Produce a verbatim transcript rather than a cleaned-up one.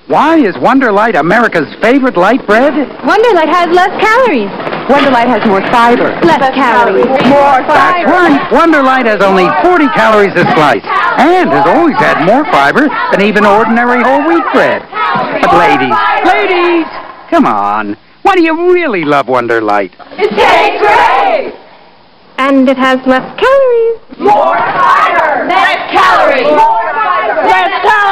Why is Wonder Light America's favorite light bread? Wonder Light has less calories. Wonder Light has more fiber. Less, less calories. calories. More That's fiber. right. Wonder Light has only forty calories a slice and has always had more fiber than even ordinary whole wheat bread. But ladies, ladies, come on. Why do you really love Wonder Light? It tastes great. And it has less calories. More fiber. Less calories. More fiber. Less calories.